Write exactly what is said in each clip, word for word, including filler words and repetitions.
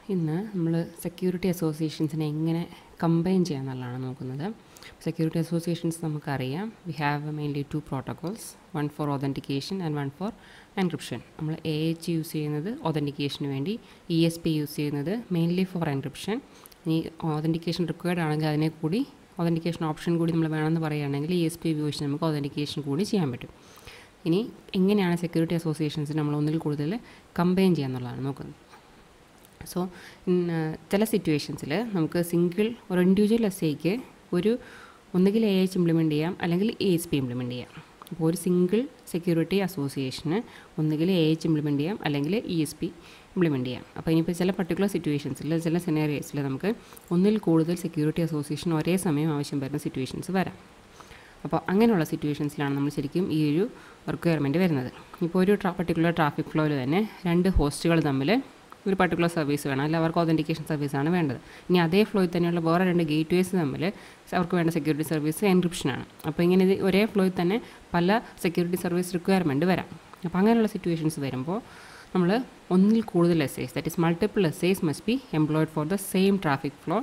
ഇന്ന് നമ്മൾ സെക്യൂരിറ്റി അസോസിയേഷൻസിനെ എങ്ങനെ കമ്പൈൻ ചെയ്യാമെന്നുള്ളതാണ് നോക്കുന്നത്. സെക്യൂരിറ്റി അസോസിയേഷൻസ് നമുക്കറിയാം, we have mainly two protocols, one for authentication and one for encryption. നമ്മൾ എ എച്ച് യൂസ് ചെയ്യുന്നത് ഒതൻറ്റിക്കേഷന് വേണ്ടി, ഇ എസ് പി യൂസ് ചെയ്യുന്നത് മെയിൻലി ഫോർ എൻക്രിപ്ഷൻ. ഈ ഒതൻറ്റിക്കേഷൻ റിക്വയർഡ് ആണെങ്കിൽ അതിനെ കൂടി ഒതൻറ്റിക്കേഷൻ ഓപ്ഷൻ കൂടി നമ്മൾ വേണമെന്ന് പറയുകയാണെങ്കിൽ ഇ എസ് പി ഉപയോഗിച്ച് നമുക്ക് ഒതൻറ്റിക്കേഷൻ കൂടി ചെയ്യാൻ പറ്റും. ഇനി എങ്ങനെയാണ് സെക്യൂരിറ്റി അസോസിയേഷൻസിന് നമ്മൾ ഒന്നിൽ കൂടുതൽ കമ്പൈൻ ചെയ്യാന്നുള്ളതാണ് നോക്കുന്നത്. സോ ചില സിറ്റുവേഷൻസിൽ നമുക്ക് സിംഗിൾ ഒരു ഇൻഡിവിജ്വൽ എസ് ഐക്ക് ഒരു ഒന്നുകിൽ എ എച്ച് ഇംപ്ലിമെൻറ്റ് ചെയ്യാം, അല്ലെങ്കിൽ എ എസ് പി ഇംപ്ലിമെൻറ്റ് ചെയ്യാം. അപ്പോൾ ഒരു സിംഗിൾ സെക്യൂരിറ്റി അസോസിയേഷന് ഒന്നുകിൽ എ എച്ച് ഇംപ്ലിമെൻറ്റ് ചെയ്യാം, അല്ലെങ്കിൽ ഇ എസ് പി ഇംപ്ലിമെൻറ്റ് ചെയ്യാം. അപ്പോൾ ഇനിയിപ്പോൾ ചില പർട്ടിക്കുലർ സിറ്റുവേഷൻസിൽ, ചില സിനാരിയോസിൽ നമുക്ക് ഒന്നിൽ കൂടുതൽ സെക്യൂരിറ്റി അസോസിയേഷൻ ഒരേ സമയം ആവശ്യം വരുന്ന സിറ്റുവേഷൻസ് വരാം. അപ്പോൾ അങ്ങനെയുള്ള സിറ്റുവേഷൻസിലാണ് നമ്മൾ ശരിക്കും ഈ ഒരു റിക്വയർമെൻറ്റ് വരുന്നത്. ഇപ്പോൾ ഒരു ട്രാ പർട്ടിക്കുലർ ട്രാഫിക് ഫ്ലോയിൽ തന്നെ രണ്ട് ഹോസ്റ്റുകൾ തമ്മിൽ ഒരു പർട്ടിക്കുലർ സർവീസ് വേണം, അല്ലെങ്കിൽ അവർക്ക് ഒതൻറ്റിക്കേഷൻ സർവീസാണ് വേണ്ടത്. ഇനി അതേ ഫ്ലോയിൽ തന്നെയുള്ള വേറെ രണ്ട് ഗേറ്റ് വേസ് തമ്മിൽ അവർക്ക് വേണ്ട സെക്യൂരിറ്റി സർവീസ് എൻക്രിപ്ഷനാണ്. അപ്പോൾ ഇങ്ങനെ ഇത് ഒരേ ഫ്ലോയിൽ തന്നെ പല സെക്യൂരിറ്റി സർവീസ് റിക്വയർമെൻറ്റ് വരാം. അപ്പോൾ അങ്ങനെയുള്ള സിറ്റുവേഷൻസ് വരുമ്പോൾ നമ്മൾ ഒന്നിൽ കൂടുതൽ SAs, that is multiple SAs must be employed for the same traffic flow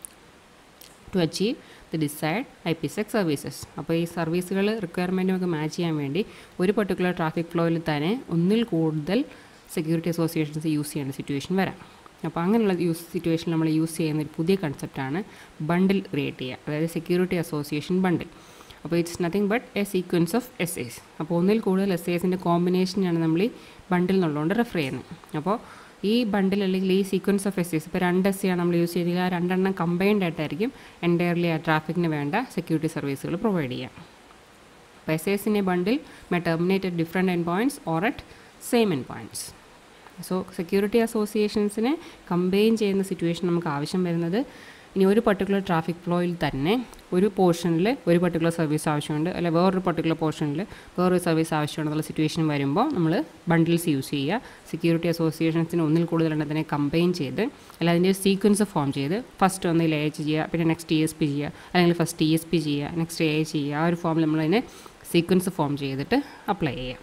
to achieve the desired IPsec services. അപ്പോൾ ഈ സർവീസുകൾ റിക്വയർമെൻറ്റ് നമുക്ക് മാച്ച് ചെയ്യാൻ വേണ്ടി ഒരു പർട്ടിക്കുലർ ട്രാഫിക് ഫ്ലോയിൽ തന്നെ ഒന്നിൽ കൂടുതൽ സെക്യൂരിറ്റി അസോസിയേഷൻസ് യൂസ് ചെയ്യേണ്ട സിറ്റുവേഷൻ വരാം. അപ്പോൾ അങ്ങനെയുള്ള യൂസ് സിറ്റുവേഷൻ നമ്മൾ യൂസ് ചെയ്യുന്ന ഒരു പുതിയ കൺസെപ്റ്റാണ് ബണ്ടിൽ ക്രിയേറ്റ് ചെയ്യുക, അതായത് സെക്യൂരിറ്റി അസോസിയേഷൻ ബണ്ടിൽ. അപ്പോൾ it's nothing but a sequence of S S. അപ്പോൾ ഒന്നിൽ കൂടുതൽ എസ് എസിൻ്റെ കോമ്പിനേഷനാണ് നമ്മൾ ഈ ബണ്ടിൽ എന്നുള്ളതുകൊണ്ട് റെഫർ ചെയ്യുന്നത്. അപ്പോൾ ഈ ബണ്ടിൽ അല്ലെങ്കിൽ ഈ സീക്വൻസ് ഓഫ് എസ് എസ്, ഇപ്പോൾ രണ്ട് എസ് ആണ് നമ്മൾ യൂസ് ചെയ്തെങ്കിൽ ആ രണ്ടെണ്ണം കമ്പൈൻഡ് ആയിട്ടായിരിക്കും എൻറ്റയർലി ആ ട്രാഫിക്കിന് വേണ്ട സെക്യൂരിറ്റി സർവീസുകൾ പ്രൊവൈഡ് ചെയ്യാം. അപ്പോൾ എസ് എസിൻ്റെ bundle may terminate at different end points or at same end points. So security അസോസിയേഷൻസിനെ കമ്പൈൻ ചെയ്യുന്ന സിറ്റുവേഷൻ നമുക്ക് ആവശ്യം വരുന്നത്, ഇനി ഒരു പർട്ടിക്കുലർ ട്രാഫിക് ഫ്ലോയിൽ തന്നെ ഒരു പോർഷനിൽ ഒരു പർട്ടിക്കുലർ സർവീസ് ആവശ്യമുണ്ട്, അല്ലെങ്കിൽ വേറൊരു പർട്ടിക്കുലർ പോർഷനിൽ വേറൊരു സർവീസ് ആവശ്യമുണ്ടെന്നുള്ള സിറ്റുവേഷൻ വരുമ്പോൾ നമ്മൾ ബണ്ടിൽസ് യൂസ് ചെയ്യുക. സെക്യൂരിറ്റി അസോസിയേഷൻസിന് ഒന്നിൽ കൂടുതൽ എണ്ണത്തിനെ കമ്പൈൻ ചെയ്ത്, അല്ലെങ്കിൽ അതിൻ്റെ സീക്വൻസ് ഫോം ചെയ്ത് ഫസ്റ്റ് ഒന്നിൽ എ എച്ച് ചെയ്യുക, പിന്നെ നെക്സ്റ്റ് ഇ എസ് പി ചെയ്യുക, അല്ലെങ്കിൽ ഫസ്റ്റ് ഇ എസ് പി ചെയ്യുക, നെക്സ്റ്റ് എ എച്ച് ചെയ്യുക. ആ ഒരു ഫോമിൽ നമ്മളതിനെ സീക്വൻസ് ഫോം ചെയ്തിട്ട് അപ്ലൈ ചെയ്യാം.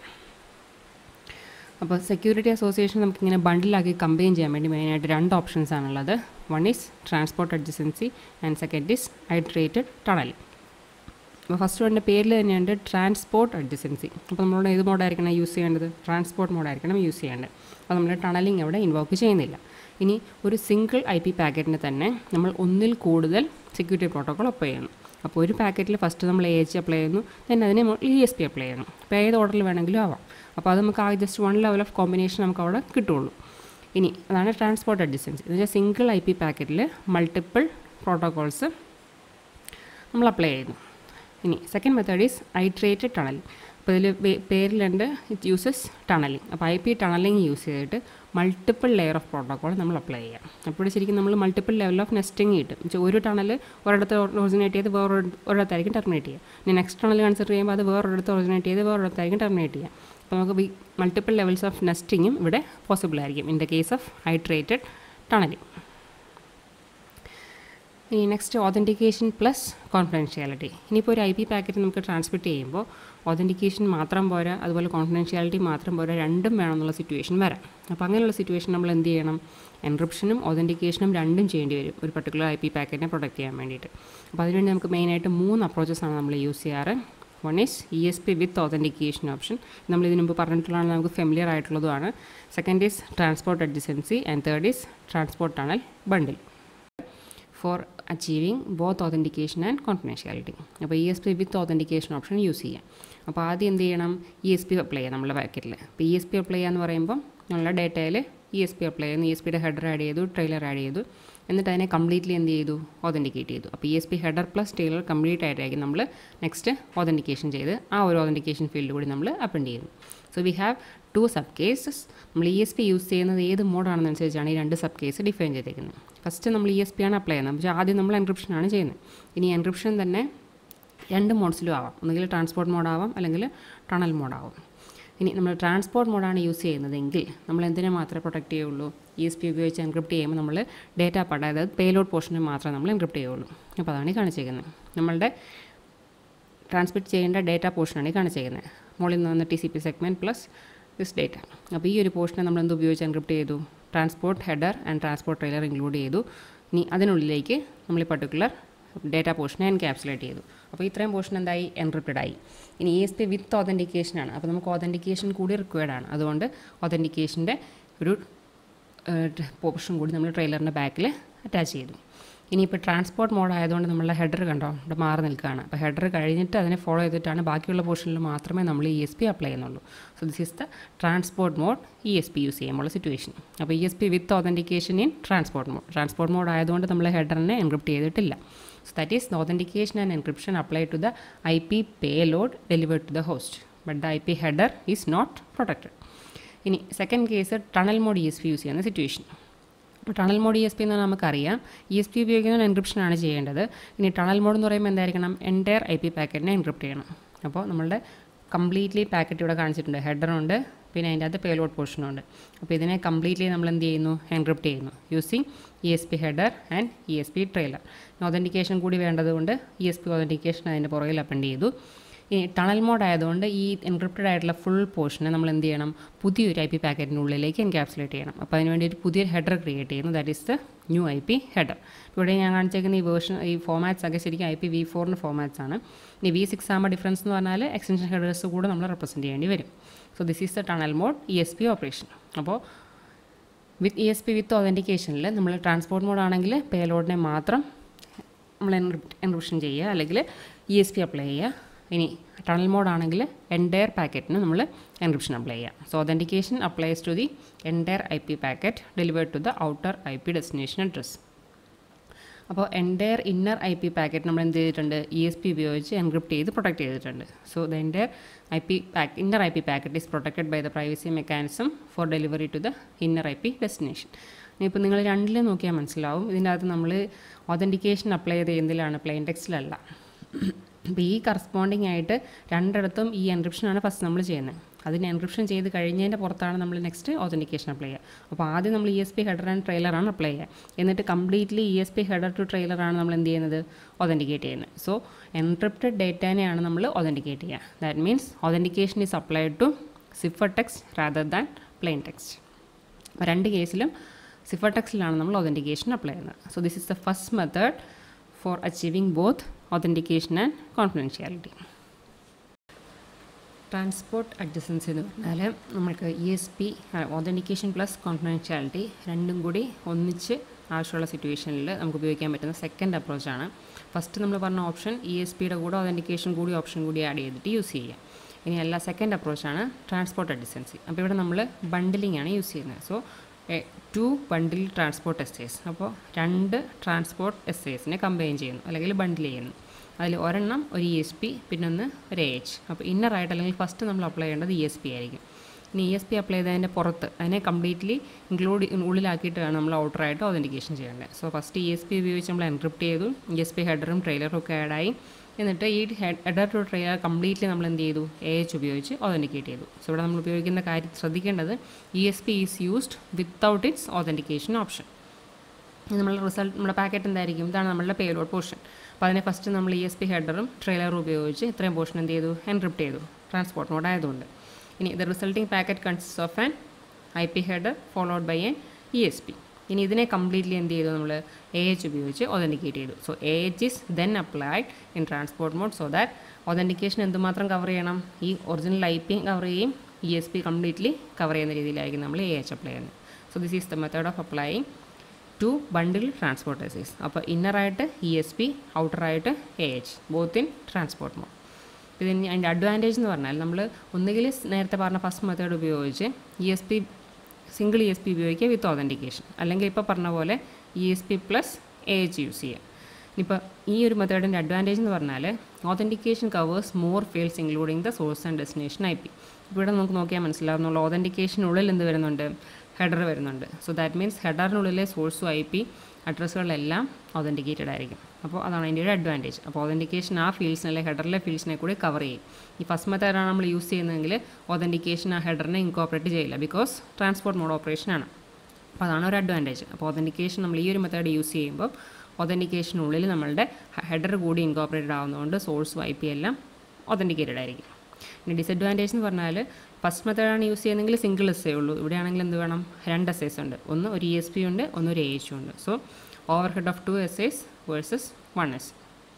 അപ്പോൾ സെക്യൂരിറ്റി അസോസിയേഷൻ നമുക്കിങ്ങനെ ബണ്ടിലാക്കി കമ്പൈൻ ചെയ്യാൻ വേണ്ടി മെയിനായിട്ട് രണ്ട് ഓപ്ഷൻസ് ആണുള്ളത്. One is transport adjacency and second is iterated tunnel. അപ്പോൾ ഫസ്റ്റ് വണ്ണിൻ്റെ പേരിൽ തന്നെയുണ്ട് ട്രാൻസ്പോർട്ട് അഡ്ജസൻസി. അപ്പോൾ നമ്മളോട് ഏത് മോഡായിരിക്കണം യൂസ് ചെയ്യേണ്ടത്? ട്രാൻസ്പോർട്ട് മോഡായിരിക്കണം യൂസ് ചെയ്യേണ്ടത്. അപ്പോൾ നമ്മൾ ടണലിങ് അവിടെ ഇൻവോക്ക് ചെയ്യുന്നില്ല. ഇനി ഒരു സിംഗിൾ ഐ പി പാക്കറ്റിന് തന്നെ നമ്മൾ ഒന്നിൽ കൂടുതൽ സെക്യൂരിറ്റി പ്രോട്ടോക്കോൾ അപ്ലൈ ചെയ്യുന്നു. അപ്പോൾ ഒരു പാക്കറ്റിൽ ഫസ്റ്റ് നമ്മൾ എ എച്ച് അപ്ലൈ ചെയ്യുന്നു, then അതിനെ ഇ എസ് പി അപ്ലൈ ചെയ്യുന്നു. അപ്പോൾ ഏത് ഓർഡറിൽ വേണമെങ്കിലും ആവാം. അപ്പോൾ അത് നമുക്ക് ആ just one level of combination നമുക്ക് അവിടെ കിട്ടുള്ളൂ. ഇനി അതാണ് ട്രാൻസ്പോർട്ട് അഡ്ജസൻസി. എന്ന് വെച്ചാൽ സിംഗിൾ ഐ പി പാക്കറ്റിൽ മൾട്ടിപ്പിൾ പ്രോട്ടോകോൾസ് നമ്മൾ അപ്ലൈ ചെയ്യുന്നു. ഇനി second method is iterated tunneling. അപ്പോൾ ഇതിൽ പേരിലുണ്ട് ഇറ്റ് യൂസസ് ടണലിംഗ്. അപ്പോൾ ഐ പി ടണലിംഗ് യൂസ് ചെയ്തിട്ട് മൾട്ടിപ്പിൾ ലെയർ ഓഫ് പ്രോട്ടോക്കോൾ നമ്മൾ അപ്ലൈ ചെയ്യാം. അപ്പോൾ ശരിക്കും നമ്മൾ മൾട്ടിപ്പിൾ ലെവൽ ഓഫ് നെസ്റ്റിംഗ് കിട്ടും. ഒരു ടണൽ ഒരിടത്ത് ഒറിജിനേറ്റ് ചെയ്ത് വേറെ ഒരിടത്തായിരിക്കും ടെർമിനേറ്റ് ചെയ്യുക. ഇനി നെക്സ്റ്റ് ടണൽ കൺസിഡർ ചെയ്യുമ്പോൾ അത് വേറൊരിടത്ത് ഒറിജിനേറ്റ് ചെയ്ത് വേറൊരിടത്തായിരിക്കും ടെർമിനേറ്റ് ചെയ്യുക. അപ്പോൾ നമുക്ക് ഈ മൾട്ടിപ്പിൾ ലെവൽസ് ഓഫ് നെസ്റ്റിങ്ങും ഇവിടെ പോസിബിൾ ആയിരിക്കും in the case of iterated tunneling. ഇനി നെക്സ്റ്റ് ഒതൻറ്റിക്കേഷൻ പ്ലസ് കോൺഫിഡൻഷ്യാലിറ്റി. ഇനിയിപ്പോൾ ഒരു ഐ പി പാക്കറ്റ് നമുക്ക് ട്രാൻസ്മിറ്റ് ചെയ്യുമ്പോൾ ഒതൻറ്റിക്കേഷൻ മാത്രം പോരാ, അതുപോലെ കോൺഫിഡൻഷ്യാലിറ്റി മാത്രം പോരാ, രണ്ടും വേണമെന്നുള്ള സിറ്റുവേഷൻ വരാം. അപ്പോൾ അങ്ങനെയുള്ള സിറ്റുവേഷൻ നമ്മൾ എന്ത് ചെയ്യണം? എൻക്രിപ്ഷനും ഒതൻറ്റിക്കേഷനും രണ്ടും ചെയ്യേണ്ടി വരും ഒരു പർട്ടിക്കുലർ ഐ പി പാക്കറ്റിനെ പ്രൊട്ടക്ട് ചെയ്യാൻ വേണ്ടിയിട്ട്. അപ്പോൾ അതിനുവേണ്ടി നമുക്ക് മെയിനായിട്ട് മൂന്ന് അപ്രോച്ചസാണ് നമ്മൾ യൂസ് ചെയ്യാറ്. One is E S P with authentication option. നമ്മൾ ഇതിനു മുമ്പ് പറഞ്ഞിട്ടുള്ളതാണ്, നമുക്ക് ഫെമിലിയർ ആയിട്ടുള്ളതുമാണ്. Second is transport adjacency and third is transport tunnel bundle for achieving both authentication and confidentiality. അപ്പോൾ E S P with authentication option use ചെയ്യാം. അപ്പോൾ ആദ്യം എന്ത് ചെയ്യണം? ഇ എസ് പി അപ്ലൈ ചെയ്യാം നമ്മുടെ പാക്കറ്റിൽ. അപ്പോൾ ഇ എസ് പി അപ്ലൈ ചെയ്യാന്ന് പറയുമ്പോൾ നമ്മളുടെ ഡേറ്റയിൽ ഇ എസ് പി അപ്ലൈ ചെയ്യുന്നു. ഇ എസ് പിയുടെ ഹെഡർ ആഡ് ചെയ്തു, ട്രെയിലർ ആഡ് ചെയ്തു, എന്നിട്ട് അതിനെ കംപ്ലീറ്റ്ലി എന്ത് ചെയ്തു? ഒതൻറ്റിക്കേറ്റ് ചെയ്തു. അപ്പോൾ E S P header plus trailer complete ആയിട്ടായിരിക്കും നമ്മൾ നെക്സ്റ്റ് ഒതൻറ്റിക്കേഷൻ ചെയ്ത് ആ ഒരു ഒതൻറ്റിക്കേഷൻ ഫീൽഡ് കൂടി നമ്മൾ അപ്പൻഡ് ചെയ്യുന്നു. So we have two sub cases. നമ്മൾ ഇ എസ് പി യൂസ് ചെയ്യുന്നത് ഏത് മോഡാണെന്നനുസരിച്ചാണ് ഈ രണ്ട് സബ് കേസ് ഡിഫൈൻ ചെയ്തിരിക്കുന്നത്. ഫസ്റ്റ് നമ്മൾ ഇ എസ് പി ആണ് അപ്ലൈ ചെയ്യുന്നത്, പക്ഷേ ആദ്യം നമ്മൾ എൻക്രിപ്ഷനാണ് ചെയ്യുന്നത്. ഇനി എൻക്രിപ്ഷൻ തന്നെ രണ്ട് മോഡ്സിലും ആവാം, ഒന്നുകിൽ ട്രാൻസ്പോർട്ട് മോഡാവാം, അല്ലെങ്കിൽ ടണൽ മോഡാവാം. ഇനി നമ്മൾ ട്രാൻസ്പോർട്ട് മോഡാണ് യൂസ് ചെയ്യുന്നതെങ്കിൽ നമ്മൾ എന്തിനെ മാത്രമേ പ്രൊട്ടക്റ്റ് ചെയ്യുള്ളൂ? ഇ എസ് പി ഉപയോഗിച്ച് എൻക്രിപ്റ്റ് ചെയ്യുമ്പോൾ നമ്മൾ ഡേറ്റ പാർട്ട്, അതായത് പേലോഡ് പോർഷന് മാത്രമേ നമ്മൾ എൻക്രിപ്റ്റ് ചെയ്യുള്ളൂ. അപ്പോൾ അതാണ് ഈ കാണിച്ചിരിക്കുന്നത്. നമ്മളുടെ ട്രാൻസ്മിറ്റ് ചെയ്യേണ്ട ഡേറ്റ പോർഷനാണ് ഈ കാണിച്ചിരിക്കുന്നത്. മുകളിൽ നിന്ന് T C P segment plus this data. അപ്പോൾ ഈ ഒരു പോർഷനെ നമ്മൾ എന്ത് ഉപയോഗിച്ച് എൻക്രിപ്റ്റ് ചെയ്തു? Transport header and transport trailer include ചെയ്തു. ഇനി അതിനുള്ളിലേക്ക് നമ്മൾ ഈ പർട്ടിക്കുലർ ഡേറ്റ പോർഷനെ എൻക്യാപ്സുലേറ്റ് ചെയ്തു. അപ്പോൾ ഇത്രയും പോർഷൻ എന്തായി? എൻക്രിപ്റ്റഡ് ആയി. ഇനി ഇ എസ് പി വിത്ത് ഓതൻറ്റിക്കേഷനാണ്. അപ്പോൾ നമുക്ക് ഓതൻറ്റിക്കേഷൻ കൂടി റിക്വയർഡ് ആണ്. അതുകൊണ്ട് ഓതൻറ്റിക്കേഷൻ്റെ ഒരു പോർഷൻ കൂടി നമ്മൾ ട്രെയിലറിൻ്റെ ബാക്കിൽ അറ്റാച്ച് ചെയ്തു. ഇനിയിപ്പോൾ ട്രാൻസ്പോർട്ട് മോഡ് ആയതുകൊണ്ട് നമ്മളുടെ ഹെഡർ കണ്ടോ ഇവിടെ മാറി നിൽക്കുകയാണ്. അപ്പോൾ ഹെഡർ കഴിഞ്ഞിട്ട് അതിനെ ഫോളോ ചെയ്തിട്ടാണ് ബാക്കിയുള്ള പോർഷനിൽ മാത്രമേ നമ്മൾ ഇ എസ് പി അപ്ലൈ ചെയ്യുന്നുള്ളൂ. So this is the transport mode E S P use ചെയ്യുമ്പോൾ സിറ്റുവേഷൻ. അപ്പോൾ E S P with authentication in transport mode. Transport mode ആയതുകൊണ്ട് നമ്മൾ ഹെഡറിനെ എൻക്രിപ്റ്റ് ചെയ്തിട്ടില്ല. So that is the authentication and encryption applied to the I P payload delivered to the host, but the I P header is not protected. ഇനി second case tunnel mode E S P use ചെയ്യുന്ന situation. Tunnel mode E S P എന്ന് നമുക്കറിയാം E S P ഉപയോഗിക്കുന്ന എൻക്രിപ്ഷനാണ് ചെയ്യേണ്ടത്. ഇനി tunnel mode എന്ന് പറയുമ്പോൾ എന്തായിരിക്കണം? എൻറ്റയർ ഐ പി പാക്കറ്റിനെ എൻക്രിപ്റ്റ് ചെയ്യണം. അപ്പോൾ നമ്മളുടെ കംപ്ലീറ്റ്ലി പാക്കറ്റ് ഇവിടെ കാണിച്ചിട്ടുണ്ട്. ഹെഡറുണ്ട്, പിന്നെ അതിൻ്റെ അകത്ത് പേലോഡ് പോർഷനുണ്ട്. അപ്പോൾ ഇതിനെ കംപ്ലീറ്റ്ലി നമ്മൾ എന്ത് ചെയ്യുന്നു? എൻക്രിപ്റ്റ് ചെയ്യുന്നു using E S P header and E S P trailer. Authentication കൂടി വേണ്ടതുകൊണ്ട് ഇ എസ് പി ഓതൻറ്റിക്കേഷൻ അതിൻ്റെ പുറകിൽ അപ്പൻഡ് ചെയ്തു. ഇനി ടണൽ മോഡ് ആയതുകൊണ്ട് ഈ എൻക്രിപ്റ്റഡ് ആയിട്ടുള്ള ഫുൾ പോർഷനെ നമ്മൾ എന്ത് ചെയ്യണം? പുതിയൊരു ഐ പി പാക്കറ്റിൻ്റെ ഉള്ളിലേക്ക് എൻക്യാപ്സുലേറ്റ് ചെയ്യണം. അപ്പോൾ അതിനുവേണ്ടി ഒരു പുതിയൊരു ഹെഡർ ക്രിയേറ്റ് ചെയ്യുന്നു. That is the new I P header. ഇവിടെ ഞാൻ കാണിച്ചേക്കുന്ന ഈ വേർഷൻ ഈ ഫോമാറ്റ്സ് ഒക്കെ ശരിക്കും ഐ പി വി ഫോറിൻ്റെ ഫോമാറ്റ്സ് ആണ്. ഇനി വി സിക്സ് ആകുമ്പോൾ ഡിഫറൻസ് എന്ന് പറഞ്ഞാൽ എക്സ്റ്റൻഷൻ ഹെഡേഴ്സ് കൂടെ നമ്മൾ റെപ്രസെൻറ്റ് ചെയ്യേണ്ടി വരും. So this is the tunnel mode E S P operation. അപ്പോൾ with E S P with ഓതൻറ്റിക്കേഷനിൽ നമ്മൾ ട്രാൻസ്പോർട്ട് മോഡ് ആണെങ്കിൽ പേലോഡിനെ മാത്രം നമ്മൾ എൻക്രിപ്റ്റ് എൻക്രിപ്ഷൻ ചെയ്യുക, അല്ലെങ്കിൽ ഇ എസ് പി അപ്ലൈ ചെയ്യുക. ഇനി ടണൽ മോഡ് ആണെങ്കിൽ എൻറ്റയർ പാക്കറ്റിന് നമ്മൾ എൻക്രിപ്ഷൻ അപ്ലൈ ചെയ്യാം. So authentication applies to the entire I P packet delivered to the outer I P destination address. അപ്പോൾ entire inner I P packet നമ്മൾ എന്ത് ചെയ്തിട്ടുണ്ട്? ഇ എസ് പി ഉപയോഗിച്ച് എൻക്രിപ്റ്റ് ചെയ്ത് പ്രൊട്ടക്റ്റ് ചെയ്തിട്ടുണ്ട്. So the entire I P pack inner I P packet is protected by the privacy mechanism for delivery to the inner I P destination. ഇനിയിപ്പോൾ നിങ്ങൾ രണ്ടിൽ നോക്കിയാൽ മനസ്സിലാവും. ഇതിൻ്റെ അകത്ത് നമ്മൾ ഓതൻറ്റിക്കേഷൻ അപ്ലൈ ചെയ്ത് എന്തിലാണ്? പ്ലെയിൻ ടെക്സ്റ്റിലല്ല. അപ്പോൾ ഈ കറസ്പോണ്ടിങ് ആയിട്ട് രണ്ടിടത്തും ഈ എൻക്രിപ്ഷനാണ് ഫസ്റ്റ് നമ്മൾ ചെയ്യുന്നത്. അതിന് എൻക്രിപ്ഷൻ ചെയ്ത് കഴിഞ്ഞതിൻ്റെ പുറത്താണ് നമ്മൾ നെക്സ്റ്റ് ഓതൻറ്റിക്കേഷൻ അപ്ലൈ ചെയ്യുക. അപ്പോൾ ആദ്യം നമ്മൾ E S P header and ട്രെയിലറാണ് അപ്ലൈ ചെയ്യുക. എന്നിട്ട് completely E S P header to ട്രെയിലറാണ് നമ്മൾ എന്ത് ചെയ്യുന്നത്? ഓതൻറ്റിക്കേറ്റ് ചെയ്യുന്നത്. സോ എൻക്രിപ്റ്റഡ് ഡേറ്റാനെയാണ് നമ്മൾ ഓതൻറ്റിക്കേറ്റ് ചെയ്യുക. That means authentication is applied to cipher text rather than plain text. അപ്പോൾ രണ്ട് കേസിലും സിഫർ ടെക്സ്റ്റിലാണ് നമ്മൾ ഓതൻറ്റിക്കേഷൻ അപ്ലൈ ചെയ്യുന്നത്. So this is the first method for achieving both authentication and confidentiality. Transport adjacency എന്ന് പറഞ്ഞാൽ നമുക്ക് E S P authentication plus confidentiality രണ്ടും കൂടി ഒന്നിച്ച് ആവശ്യമുള്ള സിറ്റുവേഷനിൽ നമുക്ക് ഉപയോഗിക്കാൻ പറ്റുന്ന സെക്കൻഡ് അപ്രോച്ചാണ്. ഫസ്റ്റ് നമ്മൾ പറഞ്ഞ ഓപ്ഷൻ ഇ എസ് പിയുടെ കൂടെ ഓതൻറ്റിക്കേഷൻ കൂടി ഓപ്ഷൻ കൂടി ആഡ് ചെയ്തിട്ട് യൂസ് ചെയ്യാം. ഇനി അല്ല സെക്കൻഡ് അപ്രോച്ചാണ് ട്രാൻസ്പോർട്ട് അഡ്ജസൻസി. അപ്പോൾ ഇവിടെ നമ്മൾ ബണ്ടിലിംഗ് ആണ് യൂസ് ചെയ്യുന്നത്. So to bundle transport SAs. അപ്പോൾ രണ്ട് ട്രാൻസ്പോർട്ട് എസ്സേസിനെ കമ്പൈൻ ചെയ്യുന്നു അല്ലെങ്കിൽ ബണ്ടിൽ ചെയ്യുന്നു. അതിൽ ഒരെണ്ണം ഒരു ഇ എസ് പി, പിന്നെ ഒന്ന് ഒരു എ എച്ച്. അപ്പോൾ ഇന്നറായിട്ട് അല്ലെങ്കിൽ ഫസ്റ്റ് നമ്മൾ അപ്ലൈ ചെയ്യേണ്ടത് ഇ എസ് പി ആയിരിക്കും. ഇനി ഇ എസ് പി അപ്ലൈ ചെയ്തതിൻ്റെ പുറത്ത് അതിനെ കംപ്ലീറ്റ്ലി ഇൻക്ലൂഡ് ഉള്ളിലാക്കിയിട്ട് വേണം നമ്മൾ ഔട്ടറായിട്ട് ഓതൻറ്റിക്കേഷൻ ചെയ്യേണ്ടത്. So first E S P ഉപയോഗിച്ച് നമ്മൾ എൻക്രിപ്റ്റ് ചെയ്തു. ഇ എസ് പി ഹെഡറും ട്രെയിലറും ഒക്കെ ആഡായി. എന്നിട്ട് ഈ ഹെഡർ ടു ട്രെയിലർ കംപ്ലീറ്റ്ലി നമ്മൾ എന്ത് ചെയ്തു? എ എച്ച് ഉപയോഗിച്ച് ഓതൻറ്റിക്കേറ്റ് ചെയ്തു. സോ ഇവിടെ നമ്മൾ ഉപയോഗിക്കുന്ന കാര്യം ശ്രദ്ധിക്കേണ്ടത് E S P is used without its authentication option. നമ്മളുടെ റിസൾട്ട് നമ്മുടെ പാക്കറ്റ് എന്തായിരിക്കും? ഇതാണ് നമ്മളുടെ പേലോഡ് പോർഷൻ. അപ്പോൾ അതിനെ ഫസ്റ്റ് നമ്മൾ ഇ എസ് പി ഹെഡറും ട്രെയിലറും ഉപയോഗിച്ച് ഇത്രയും പോർഷൻ എന്ത് ചെയ്തു? എൻക്രിപ്റ്റ് ചെയ്തു, ട്രാൻസ്പോർട്ട് മോഡ് ആയതുകൊണ്ട്. ഇനി the resulting packet consist of an I P header followed by an E S P. ഇനി ഇതിനെ കംപ്ലീറ്റ്ലി എന്ത് ചെയ്തു? നമ്മൾ എ എച്ച് ഉപയോഗിച്ച് ഓതൻറ്റിക്കേറ്റ് ചെയ്തു. So A H is then applied in transport mode so that authentication എന്തുമാത്രം cover ചെയ്യണം? ഈ ഒറിജിനൽ ഐ പി കവർ ചെയ്യും, E S P completely cover ചെയ്യുന്ന രീതിയിലായിരിക്കും നമ്മൾ എ എച്ച് അപ്ലൈ ചെയ്യുന്നത്. So this is the method of applying to bundle transport SAs. അപ്പോൾ ഇന്നറായിട്ട് ഇ എസ് പി, ഔട്ടറായിട്ട് A H, both in transport mode. ഇതിന് അതിൻ്റെ അഡ്വാൻറ്റേജ് എന്ന് പറഞ്ഞാൽ നമ്മൾ ഒന്നുകിൽ നേരത്തെ പറഞ്ഞ ഫസ്റ്റ് മെത്തേഡ് ഉപയോഗിച്ച് E S P single E S P ഉപയോഗിക്കുക വിത്ത് ഓതൻറ്റിക്കേഷൻ, അല്ലെങ്കിൽ ഇപ്പോൾ പറഞ്ഞ പോലെ E S P plus A H use ചെയ്യുക. ഇപ്പോൾ ഈ ഒരു മെത്തേഡിൻ്റെ അഡ്വാൻറ്റേജ് എന്ന് പറഞ്ഞാൽ authentication covers more fields including the source and destination I P. ഇപ്പോൾ ഇവിടെ നമുക്ക് നോക്കിയാൽ മനസ്സിലാവുന്നുള്ള ഓതൻറ്റിക്കേഷനുള്ളിൽ എന്ത് വരുന്നുണ്ട്? ഹെഡർ വരുന്നുണ്ട്. സോ ദാറ്റ് മീൻസ് ഹെഡറിനുള്ളിലെ സോഴ്സും ഐ പി അഡ്രസ്സുകളെല്ലാം ഓതൻറ്റിക്കേറ്റഡ് ആയിരിക്കും. അപ്പോൾ അതാണ് അതിൻ്റെ ഒരു അഡ്വാൻറ്റേജ്. അപ്പോൾ ഓതൻറ്റിക്കേഷൻ ആ ഫീൽഡ്സിനെ അല്ലെങ്കിൽ ഹെഡറിലെ ഫീൽഡ്സിനെ കൂടി കവർ ചെയ്യും. ഈ ഫസ്റ്റ് മെത്തേഡാണ് നമ്മൾ യൂസ് ചെയ്യുന്നതെങ്കിൽ ഓതൻറ്റിക്കേഷൻ ആ ഹെഡറിനെ ഇൻകോപ്പറേറ്റ് ചെയ്യില്ല, ബിക്കോസ് ട്രാൻസ്പോർട്ട് മോഡ് ഓപ്പറേഷനാണ്. അപ്പോൾ അതാണ് ഒരു അഡ്വാൻറ്റേജ്. അപ്പോൾ ഓതൻറ്റിക്കേഷൻ നമ്മൾ ഈ ഒരു മെത്തേഡ് യൂസ് ചെയ്യുമ്പോൾ ഓതൻറ്റിക്കേഷനുള്ളിൽ നമ്മളുടെ ഹെഡർ കൂടി ഇൻകോപ്പറേറ്റഡ് ആവുന്നതുകൊണ്ട് സോഴ്സും ഐ പി എല്ലാം ഓതൻറ്റിക്കേറ്റഡ് ആയിരിക്കും. ഇനി ഡിസഡ്വാൻറ്റേജ് എന്ന് പറഞ്ഞാൽ ഫസ്റ്റ് മെത്തേഡാണ് യൂസ് ചെയ്യുന്നതെങ്കിൽ സിംഗിൾ എസ് എ ഉള്ളൂ. ഇവിടെ ആണെങ്കിൽ എന്ത് വേണം, രണ്ട് എസ് എസ് ഉണ്ട്, ഒന്ന് ഒരു ഇ എസ് പി ഉണ്ട്, ഒന്ന് ഒരു എ എച്ച് ഉണ്ട്. So over head of two S S versus one S.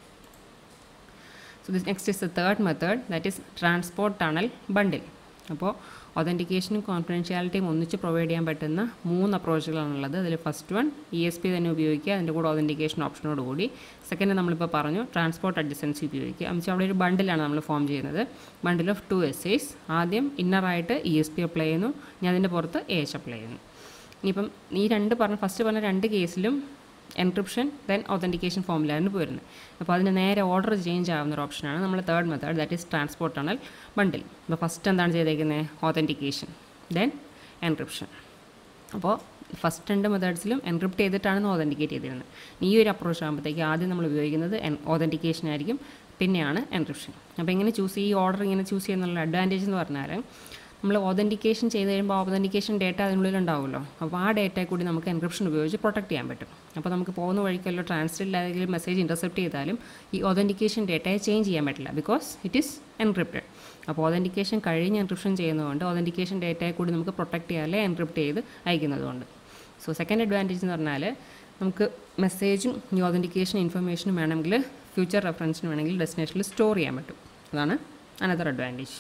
So this next is the third method, that is transport tunnel bundle. അപ്പോൾ ഒതൻറ്റിക്കേഷനും കോൺഫിഡൻഷ്യാലിറ്റിയും ഒന്നിച്ച് പ്രൊവൈഡ് ചെയ്യാൻ പറ്റുന്ന മൂന്ന് അപ്രോച്ചുകളാണുള്ളത്. അതിൽ first one E S P തന്നെ ഉപയോഗിക്കുക, അതിൻ്റെ കൂടെ ഒതൻറ്റിക്കേഷൻ ഓപ്ഷനോട് കൂടി. സെക്കൻഡ് നമ്മളിപ്പോൾ പറഞ്ഞു ട്രാൻസ്പോർട്ട് അഡ്ജസൻസി ഉപയോഗിക്കുക. എന്നുവെച്ചാൽ അവിടെ ഒരു ബണ്ടിലാണ് നമ്മൾ ഫോം ചെയ്യുന്നത്, bundle of two S S. ആദ്യം ഇന്നറായിട്ട് ഇ എസ് പി അപ്ലൈ ചെയ്യുന്നു, ഞാൻ അതിൻ്റെ പുറത്ത് എ എച്ച് അപ്ലൈ ചെയ്യുന്നു. ഇനിയിപ്പം ഈ രണ്ട് പറഞ്ഞ ഫസ്റ്റ് പറഞ്ഞ രണ്ട് കേസിലും എൻക്രിപ്ഷൻ ദെൻ ഒതൻറ്റിക്കേഷൻ ഫോമിലാണ് പോരുന്നത്. അപ്പോൾ അതിന് നേരെ ഓർഡർ ചേഞ്ച് ആവുന്ന ഒരു ഓപ്ഷനാണ് നമ്മൾ third method, that is transport tunnel bundle. അപ്പോൾ ഫസ്റ്റ് എന്താണ് ചെയ്തേക്കുന്നത്, ഒതൻറ്റിക്കേഷൻ ദെൻ എൻക്രിപ്ഷൻ. അപ്പോൾ ഫസ്റ്റ് രണ്ട് മെത്തേഡ്സിലും എൻക്രിപ്റ്റ് ചെയ്തിട്ടാണ് ഒതൻറ്റിക്കേറ്റ് ചെയ്തിരുന്നത്. ഈ ഒരു അപ്രോച്ച് ആകുമ്പോഴത്തേക്ക് ആദ്യം നമ്മൾ ഉപയോഗിക്കുന്നത് ഒതൻറ്റിക്കേഷൻ ആയിരിക്കും, പിന്നെയാണ് എൻക്രിപ്ഷൻ. അപ്പോൾ എങ്ങനെ ചൂസ് ഈ ഓർഡർ ഇങ്ങനെ ചൂസ് ചെയ്യുന്നുള്ള അഡ്വാൻറ്റേജ് എന്ന് പറഞ്ഞാൽ നമ്മൾ ഒതൻറ്റിക്കേഷൻ ചെയ്ത് കഴിയുമ്പോൾ ഒതൻറ്റിക്കേഷൻ ഡേറ്റ അതിനുള്ളിൽ ഉണ്ടാവുമല്ലോ. അപ്പോൾ ആ ഡേറ്റയെ കൂടി നമുക്ക് എൻക്രിപ്ഷൻ ഉപയോഗിച്ച് പ്രൊട്ടക്ട് ചെയ്യാൻ പറ്റും. അപ്പോൾ നമുക്ക് പോകുന്ന വഴിക്കല്ലോ ട്രാൻസ്ലേറ്റ് അല്ലെങ്കിൽ മെസ്സേജ് ഇൻ്റർസെപ്റ്റ് ചെയ്താലും ഈ ഒതൻറ്റിക്കേഷൻ ഡേറ്റയെ ചേഞ്ച് ചെയ്യാൻ പറ്റില്ല, ബിക്കോസ് ഇറ്റ് ഈസ് എൻക്രിപ്റ്റഡ്. അപ്പോൾ ഒതൻറ്റിക്കേഷൻ കഴിഞ്ഞ് എൻക്രിപ്ഷൻ ചെയ്യുന്നതുകൊണ്ട് ഒതൻറ്റിക്കേഷൻ ഡേറ്റയെ കൂടി നമുക്ക് പ്രൊട്ടക്ട് ചെയ്യാതെ എൻക്രിപ്റ്റ് ചെയ്ത് അയക്കുന്നതുകൊണ്ട്. സോ സെക്കൻഡ് അഡ്വാൻറ്റേജ് എന്ന് പറഞ്ഞാൽ നമുക്ക് മെസ്സേജും ഈ ഒതൻറ്റിക്കേഷൻ ഇൻഫർമേഷനും വേണമെങ്കിൽ ഫ്യൂച്ചർ റെഫറൻസിന് വേണമെങ്കിൽ ഡെസ്റ്റിനേഷനിൽ സ്റ്റോർ ചെയ്യാൻ പറ്റും. അതാണ് അനദർ അഡ്വാൻറ്റേജ്.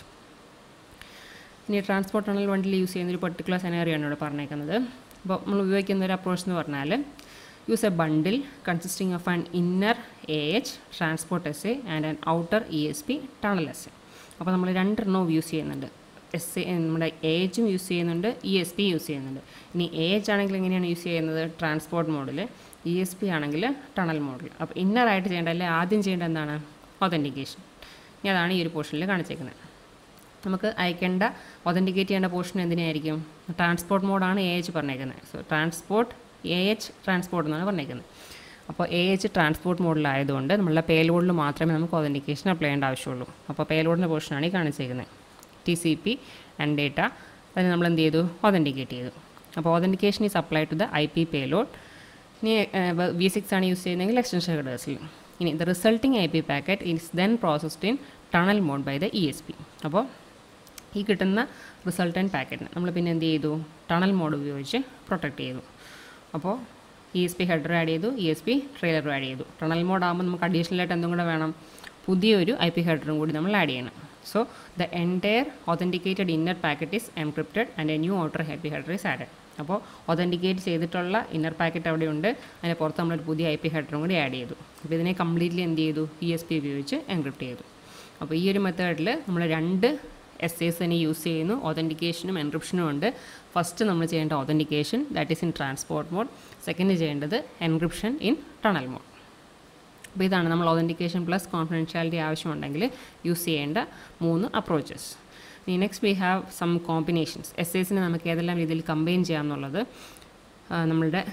ഇനി ട്രാൻസ്പോർട്ട് ടണൽ ബണ്ടിൽ യൂസ് ചെയ്യുന്ന ഒരു പെർട്ടിക്കുലർ സെനാറിയാണ് ഇവിടെ പറഞ്ഞേക്കുന്നത്. അപ്പോൾ നമ്മൾ ഉപയോഗിക്കുന്ന ഒരു അപ്രോച്ച് എന്ന് പറഞ്ഞാൽ use a bundle consisting of an inner A H transport S A and an outer E S P tunnel S A. അപ്പോൾ നമ്മൾ രണ്ടെണ്ണവും യൂസ് ചെയ്യുന്നുണ്ട്. എസ് എ നമ്മുടെ എ എച്ചും യൂസ് ചെയ്യുന്നുണ്ട്, ഇ എസ് പി യൂസ് ചെയ്യുന്നുണ്ട്. ഇനി എ എച്ച് ആണെങ്കിൽ എങ്ങനെയാണ് യൂസ് ചെയ്യുന്നത്, ട്രാൻസ്പോർട്ട് മോഡിൽ. ഇ എസ് പി ആണെങ്കിൽ ടണൽ മോഡിൽ. അപ്പോൾ ഇന്നറായിട്ട് ചെയ്യേണ്ട അല്ലെ ആദ്യം ചെയ്യേണ്ട എന്താണ്, ഒതൻറ്റിക്കേഷൻ. ഇനി അതാണ് ഈ ഒരു പോർഷനിൽ കാണിച്ചേക്കുന്നത്. നമുക്ക് അയക്കേണ്ട ഒതൻറ്റിക്കേറ്റ് ചെയ്യേണ്ട പോർഷൻ എന്തിനായിരിക്കും, ട്രാൻസ്പോർട്ട് മോഡാണ് എ എച്ച് പറഞ്ഞേക്കുന്നത്. So transport A H transport എന്നാണ് പറഞ്ഞേക്കുന്നത്. അപ്പോൾ എ എച്ച് ട്രാൻസ്പോർട്ട് മോഡിലായതുകൊണ്ട് നമ്മളുടെ പേലോഡിൽ മാത്രമേ നമുക്ക് ഒതൻറ്റിക്കേഷൻ അപ്ലൈ ചെയ്യേണ്ട ആവശ്യമുള്ളൂ. അപ്പോൾ പേലോഡിൻ്റെ പോർഷനാണ് ഈ കാണിച്ചേക്കുന്നത്, T C P and data. അതിന് നമ്മൾ എന്ത് ചെയ്തു, ഒതൻറ്റിക്കേറ്റ് ചെയ്തു. അപ്പോൾ authentication is apply to the I P payload. ഇനി വി സിക്സ് ആണ് യൂസ് ചെയ്യുന്നതെങ്കിൽ എക്സ്റ്റൻഷൻ ഹെഡേഴ്സിൽ. ഇനി the resulting I P packet is then processed in tunnel mode by the E S P. അപ്പോൾ ഈ കിട്ടുന്ന റിസൾട്ടൻറ്റ് പാക്കറ്റിന് നമ്മൾ പിന്നെ എന്ത് ചെയ്തു, ടണൽ മോഡ് ഉപയോഗിച്ച് പ്രൊട്ടക്ട് ചെയ്തു. അപ്പോൾ E S P header add ചെയ്തു, E S P trailer add ചെയ്തു. ടണൽ മോഡ് ആകുമ്പോൾ നമുക്ക് അഡീഷണലായിട്ട് എന്തും കൂടെ വേണം, പുതിയൊരു ഐ പി ഹെഡറും കൂടി നമ്മൾ ആഡ് ചെയ്യണം. So the entire authenticated inner packet is encrypted and a new outer I P header is added. അപ്പോൾ ഒതൻറ്റിക്കേറ്റ് ചെയ്തിട്ടുള്ള ഇന്നർ പാക്കറ്റ് അവിടെയുണ്ട്, അതിന് പുറത്ത് നമ്മളൊരു പുതിയ ഐ പി ഹെഡറും കൂടി ആഡ് ചെയ്തു. അപ്പോൾ ഇതിനെ കംപ്ലീറ്റ്ലി എന്ത് ചെയ്തു, ഇ എസ് പി ഉപയോഗിച്ച് എൻക്രിപ്റ്റ് ചെയ്തു. അപ്പോൾ ഈ ഒരു മെത്തേഡിൽ നമ്മൾ രണ്ട് എസ് എസ് തന്നെ യൂസ് ചെയ്യുന്നു, ഒതൻറ്റിക്കേഷനും എൻക്രിപ്ഷനും ഉണ്ട്. ഫസ്റ്റ് നമ്മൾ ചെയ്യേണ്ട authentication, that is in transport mode. Second ചെയ്യേണ്ടത് എൻക്രിപ്ഷൻ ഇൻ ടണൽ മോഡ്. അപ്പോൾ ഇതാണ് നമ്മൾ ഒതൻറ്റിക്കേഷൻ പ്ലസ് കോൺഫിഡൻഷ്യാലിറ്റി ആവശ്യമുണ്ടെങ്കിൽ യൂസ് ചെയ്യേണ്ട മൂന്ന് അപ്രോച്ചസ്. ഇനി next we have some combinations. S എസിനെ നമുക്ക് ഏതെല്ലാം രീതിയിൽ കമ്പൈൻ ചെയ്യാമെന്നുള്ളത് നമ്മളുടെ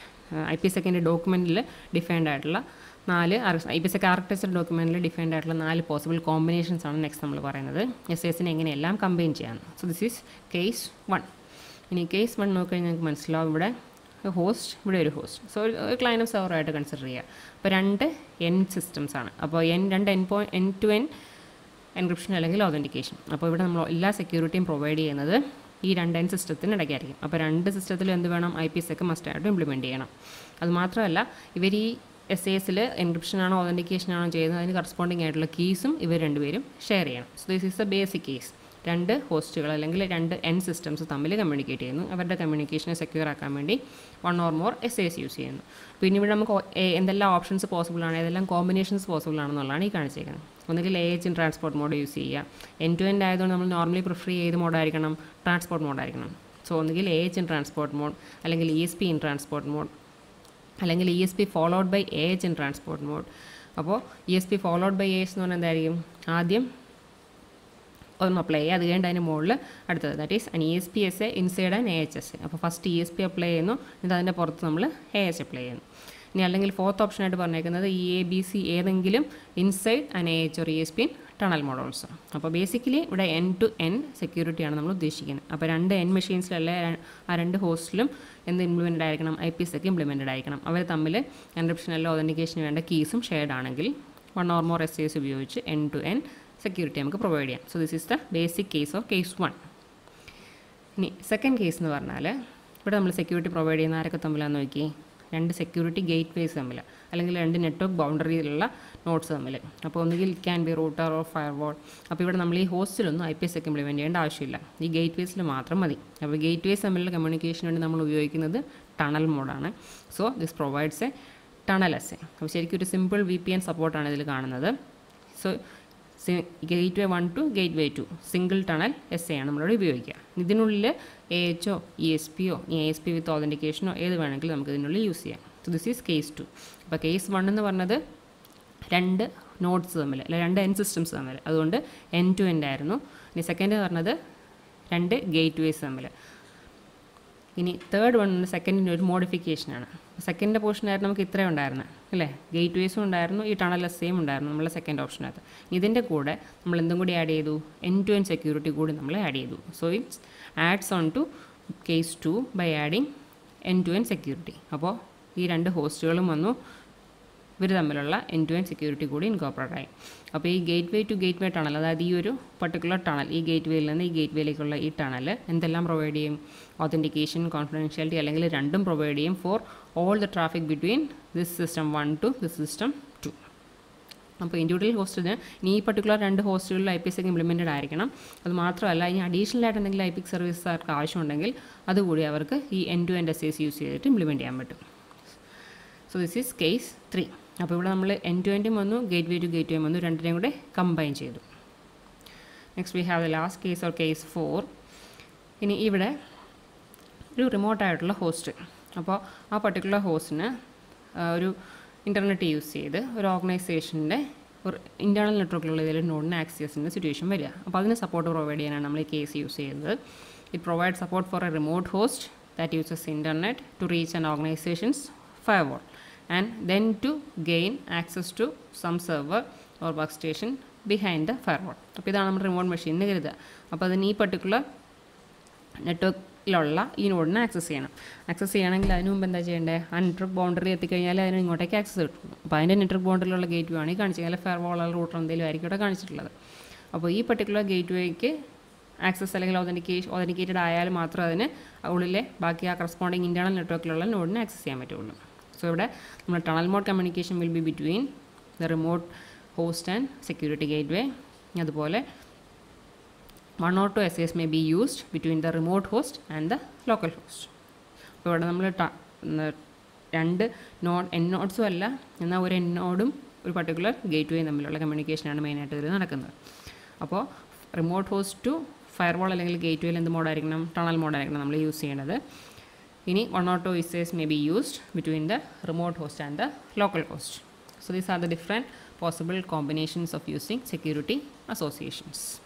ഐ പി സെക്കിൻ്റെ ഡോക്യുമെൻറ്റിൽ ഡിഫൈൻഡ് ആയിട്ടുള്ള നാല് ഐ പി എസ് ആർക്കിടെക്ചർ ഡോക്യുമെൻറ്റിൽ ഡിഫൈൻഡ് ആയിട്ടുള്ള നാല് പോസിബിൾ കോമ്പിനേഷൻസ് ആണ് നെക്സ്റ്റ് നമ്മൾ പറയുന്നത്, എസ് എസിനെ എങ്ങനെയെല്ലാം കമ്പൈൻ ചെയ്യാം. So this is case one. ഇനി കേസ് വൺ നോക്കിക്കഴിഞ്ഞാൽ നിങ്ങൾക്ക് മനസ്സിലാവും, ഇവിടെ ഹോസ്റ്റ്, ഇവിടെ ഒരു ഹോസ്റ്റ്. സോ ഒരു ക്ലയൻറ്റ് സെർവറായിട്ട് കൺസിഡർ ചെയ്യുക. അപ്പോൾ രണ്ട് എൻ സിസ്റ്റംസ് ആണ്. അപ്പോൾ എൻ രണ്ട് end point end to end encryption അല്ലെങ്കിൽ ഒതൻറ്റിക്കേഷൻ. അപ്പോൾ ഇവിടെ നമ്മൾ എല്ലാ സെക്യൂരിറ്റിയും പ്രൊവൈഡ് ചെയ്യുന്നത് ഈ രണ്ട് എൻ സിസ്റ്റത്തിന് ഇടയ്ക്കായിരിക്കും. അപ്പോൾ രണ്ട് സിസ്റ്റത്തിൽ എന്ത് വേണം, ഐ പി എസ് ഒക്കെ മസ്റ്റായിട്ട് ഇംപ്ലിമെൻറ്റ് ചെയ്യണം. അതുമാത്രമല്ല ഇവർ ഈ എസ് എസിൽ എൻക്രിപ്ഷനാണോ ഒതൻറ്റിക്കേഷനാണോ ചെയ്യുന്നത് അതിന് കറസ്പോണ്ടിങ് ആയിട്ടുള്ള കീസും ഇവർ രണ്ടുപേരും ഷെയർ ചെയ്യണം. So this is a basic case. രണ്ട് ഹോസ്റ്റുകൾ അല്ലെങ്കിൽ രണ്ട് എൻ സിസ്റ്റംസ് തമ്മിൽ കമ്മ്യൂണിക്കേറ്റ് ചെയ്യുന്നു. അവരുടെ കമ്മ്യൂണിക്കേഷനെ സെക്യൂർ ആക്കാൻ വേണ്ടി one or more S S use ചെയ്യുന്നു. പിന്നെ ഇവിടെ നമുക്ക് എന്തെല്ലാം ഓപ്ഷൻസ് പോസിബിൾ ആണ്, ഏതെല്ലാം കോമ്പിനേഷൻസ് പോസിബിൾ ആണെന്നുള്ളതാണ് ഈ കാണിച്ചേക്കുന്നത്. ഒന്നുകിൽ A H in transport mode use ചെയ്യുക. എൻ ടു എൻഡ് ആയതുകൊണ്ട് നമ്മൾ നോർമലി പ്രിഫർ ചെയ്ത് മോഡായിരിക്കണം, ട്രാൻസ്പോർട്ട് മോഡായിരിക്കണം. സോ ഒന്നുകിൽ A H in transport mode, അല്ലെങ്കിൽ E S P in transport mode, അല്ലെങ്കിൽ E S P followed by A H in transport mode. അപ്പോൾ E S P followed by A H എന്ന് പറഞ്ഞാൽ എന്തായിരിക്കും, ആദ്യം ഒന്ന് അപ്ലൈ ചെയ്യുക, അത് കഴിഞ്ഞിട്ട് അതിന് മുകളിൽ അടുത്തത്, that is an E S P S A inside an A H S A. അപ്പോൾ first E S P apply ചെയ്യുന്നു, എന്നിട്ട് അതിൻ്റെ പുറത്ത് നമ്മൾ എ എച്ച് അപ്ലൈ ചെയ്യുന്നു. ഇനി അല്ലെങ്കിൽ ഫോർത്ത് ഓപ്ഷനായിട്ട് പറഞ്ഞേക്കുന്നത് ഇ എ ബി സി ഏതെങ്കിലും inside an A H or E S P in tunnel mode also. അപ്പോൾ ബേസിക്കലി ഇവിടെ എൻ ടു എൻ സെക്യൂരിറ്റിയാണ് നമ്മൾ ഉദ്ദേശിക്കുന്നത്. അപ്പോൾ രണ്ട് എൻ മെഷീൻസിലല്ലേ ആ രണ്ട് ഹോസ്റ്റിലും എന്ത് ഇംപ്ലിമെൻറ്റഡ് ആയിരിക്കണം, ഐ പി എസ് ഒക്കെ ഇംപ്ലിമെൻറ്റഡ് ആയിരിക്കണം. അവർ തമ്മിൽ എൻക്രിപ്ഷൻ അല്ല ഒതൻറ്റിക്കേഷന് വേണ്ട കീസും ഷെയർഡ് ആണെങ്കിൽ one or more S S ഉപയോഗിച്ച് എൻ ടു എൻ സെക്യൂരിറ്റി നമുക്ക് പ്രൊവൈഡ് ചെയ്യാം. So this is the basic case of case one. ഇനി സെക്കൻഡ് കേസ് എന്ന് പറഞ്ഞാൽ ഇവിടെ നമ്മൾ സെക്യൂരിറ്റി പ്രൊവൈഡ് ചെയ്യുന്ന ആരൊക്കെ തമ്മിലാണെന്ന് നോക്കി, രണ്ട് സെക്യൂരിറ്റി ഗേറ്റ് വേസ് തമ്മിൽ, അല്ലെങ്കിൽ രണ്ട് നെറ്റ്വർക്ക് ബൗണ്ടറിയിലുള്ള നോട്ട്സ് തമ്മിൽ. അപ്പോൾ ഒന്നുകിൽ it can be router or firewall. അപ്പോൾ ഇവിടെ നമ്മൾ ഈ ഹോസ്റ്റിലൊന്നും ഐ പി എസ് ഒക്കെ ഇംപ്ലിമെൻറ്റ് ചെയ്യേണ്ട ആവശ്യമില്ല, ഈ ഗേറ്റ് വേസിൽ മാത്രം മതി. അപ്പോൾ ഗേറ്റ് വേസ് തമ്മിലുള്ള കമ്മ്യൂണിക്കേഷന് വേണ്ടി നമ്മൾ ഉപയോഗിക്കുന്നത് ടണൽ മോഡാണ്. So this provides a tunnel S A. അപ്പോൾ ശരിക്കും ഒരു സിമ്പിൾ വി പി എൻ സപ്പോർട്ടാണ് ഇതിൽ കാണുന്നത്. So gateway one to gateway to single tunnel S A ആണ് നമ്മളിവിടെ ഉപയോഗിക്കുക. ഇതിനുള്ളിൽ A H or E S P or E S P with ഓതൻറ്റിക്കേഷനോ ഏത് വേണമെങ്കിലും നമുക്ക് ഇതിനുള്ളിൽ യൂസ് ചെയ്യാം. So this is case two. അപ്പോൾ കേസ് വൺ എന്ന് പറഞ്ഞത് രണ്ട് നോട്ട്സ് തമ്മിൽ, അല്ലെ രണ്ട് എൻ സിസ്റ്റംസ് തമ്മിൽ, അതുകൊണ്ട് എൻ ടു എൻഡ് ആയിരുന്നു. ഇനി സെക്കൻഡ് എന്ന് പറഞ്ഞത് രണ്ട് ഗേറ്റ് വേസ് തമ്മിൽ. ഇനി തേർഡ് വൺ സെക്കൻഡിൻ്റെ ഒരു മോഡിഫിക്കേഷനാണ്. സെക്കൻഡിൻ്റെ പോർഷനായിരുന്നു നമുക്ക് ഇത്രയും ഉണ്ടായിരുന്നു അല്ലേ, ഗേറ്റ് വേസും ഉണ്ടായിരുന്നു, ഈ ടണൽ എസ് എയും ഉണ്ടായിരുന്നു നമ്മളെ സെക്കൻഡ് ഓപ്ഷനകത്ത്. ഇതിൻ്റെ കൂടെ നമ്മൾ എന്തും കൂടി ആഡ് ചെയ്തു, എൻ ടു എൻ സെക്യൂരിറ്റി കൂടി നമ്മൾ ആഡ് ചെയ്തു. So it's adds on to case two by adding end to end security. അപ്പോൾ ഈ രണ്ട് ഹോസ്റ്റുകളും വന്നു, ഇവർ തമ്മിലുള്ള എൻ ടു എൻ സെക്യൂരിറ്റി കൂടി ഇൻകോർപ്പറേറ്റ് ആയി. അപ്പോൾ ഈ gateway to gateway tunnel, അതായത് ഈ ഒരു പർട്ടിക്കുലർ ടണൽ, ഈ ഗേറ്റ് വേയിൽ നിന്ന് ഈ ഗേറ്റ് വേയിലേക്കുള്ള ഈ ടണൽ എന്തെല്ലാം പ്രൊവൈഡ് ചെയ്യും, ഓതൻറ്റിക്കേഷൻ, കോൺഫിഡൻഷ്യാലിറ്റി, അല്ലെങ്കിൽ രണ്ടും പ്രൊവൈഡ് ചെയ്യും for all the traffic between this system one to this system two. അപ്പോൾ ഇൻഡിവിജ്വൽ ഹോസ്റ്റിന് ഇനി ഈ പർട്ടിക്കുലർ രണ്ട് ഹോസ്റ്റുകളിൽ ഐ പി എസ് ഒക്കെ ഇംപ്ലിമെൻറ്റഡ് ആയിരിക്കണം. അത് മാത്രമല്ല ഇനി അഡീഷണൽ ആയിട്ട് എന്തെങ്കിലും ഐ പി സർവീസ് അവർക്ക് ആവശ്യമുണ്ടെങ്കിൽ അതുകൂടി അവർക്ക് ഈ end to end S S use ചെയ്തിട്ട് ഇംപ്ലിമെൻറ്റ് ചെയ്യാൻ പറ്റും. So this is case three. അപ്പോൾ ഇവിടെ നമ്മൾ എൻ ടു എൻറ്റും വന്നു, gateway to gateway വന്നു, രണ്ടിനെയും കൂടെ കമ്പൈൻ ചെയ്തു. Next we have the last case or case four. ഇനി ഇവിടെ ഒരു റിമോട്ടായിട്ടുള്ള ഹോസ്റ്റ്, അപ്പോൾ ആ പർട്ടിക്കുലർ ഹോസ്റ്റിന് ഒരു ഇൻ്റർനെറ്റ് യൂസ് ചെയ്ത് ഒരു ഓർഗനൈസേഷൻ്റെ ഒരു ഇൻറ്റേർണൽ നെറ്റ്വർക്കിലുള്ള ഏതെങ്കിലും നോഡിന് ആക്സസ് ചെയ്യുന്ന സിറ്റുവേഷൻ വരിക. അപ്പോൾ അതിന് സപ്പോർട്ട് പ്രൊവൈഡ് ചെയ്യാനാണ് നമ്മൾ ഈ കേസ് യൂസ് ചെയ്യുന്നത്. It provide support for a remote host that uses internet to reach an organizations firewall and then to gain access to some server or workstation behind the firewall. അപ്പോൾ ഇതാണ് നമ്മൾ remote machine എന്ന് കരുതുക. അപ്പോൾ അതിന് ഈ particular നെറ്റ്വർക്കിലുള്ള ഈ നോഡിനെ ആക്സസ് ചെയ്യണം. ആക്സസ് ചെയ്യണമെങ്കിൽ അതിന് മുമ്പ് എന്താ ചെയ്യേണ്ടത്, ആ നെറ്റ്വർക്ക് ബൗണ്ടറി എത്തിക്കഴിഞ്ഞാൽ അതിന് ഇങ്ങോട്ടേക്ക് ആക്സസ് കിട്ടും. അപ്പോൾ അതിൻ്റെ നെറ്റ്വർക്ക് ബൗണ്ടറിയിലുള്ള ഗേറ്റ് വേ ആണ് ഈ കാണിച്ചത്, അല്ലെങ്കിൽ ഫയർവാൾ റൂട്ടർ എന്തെങ്കിലും ആയിരിക്കും ഇവിടെ കാണിച്ചിട്ടുള്ളത്. അപ്പോൾ ഈ പർട്ടിക്കുലർ ഗേറ്റ് വേക്ക് ആക്സസ് അല്ലെങ്കിൽ ഒതൻറ്റിക്കേഷൻ ഒതൻറ്റിക്കേറ്റഡ് ആയാൽ മാത്രം അതിന് ഉള്ളിലെ ബാക്കി ആ കറസ്പോണ്ടിങ് ഇൻറ്റേർണൽ നെറ്റ്വർക്കിലുള്ള നോഡിനെ ആക്സസ് ചെയ്യാൻ പറ്റുള്ളൂ. സോ ഇവിടെ നമ്മൾ tunnel mode communication will be between the remote host and security gateway. അതുപോലെ one or two S S may be used between the remote host and the local host. അപ്പോൾ ഇവിടെ നമ്മൾ രണ്ട് node N നോഡ്സും അല്ല, എന്നാൽ ഒരു N നോഡും ഒരു പർട്ടിക്കുലർ ഗേറ്റ് വേ തമ്മിലുള്ള കമ്മ്യൂണിക്കേഷനാണ് മെയിനായിട്ട് ഇതിൽ നടക്കുന്നത്. അപ്പോൾ റിമോട്ട് ഹോസ്റ്റ് ടു ഫയർവാൾ അല്ലെങ്കിൽ ഗേറ്റ് വേയിൽ എന്ത് മോഡായിരിക്കണം, ടണൽ മോഡായിരിക്കണം നമ്മൾ യൂസ് ചെയ്യേണ്ടത്. Ini one or two issues may be used between the remote host and the local host. So these are the different possible combinations of using security associations.